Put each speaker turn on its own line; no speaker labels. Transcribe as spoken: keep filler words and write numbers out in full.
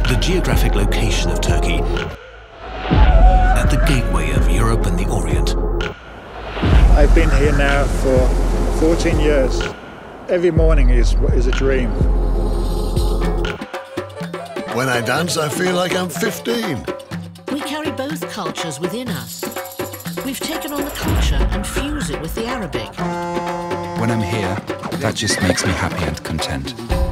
the geographic location of Turkey, at the gateway of Europe and the Orient.
I've been here now for fourteen years. Every morning is, is a dream.
When I dance, I feel like I'm fifteen.
We carry both cultures within us. We've taken on the culture and fuse it with the Arabic.
When I'm here, that just makes me happy and content.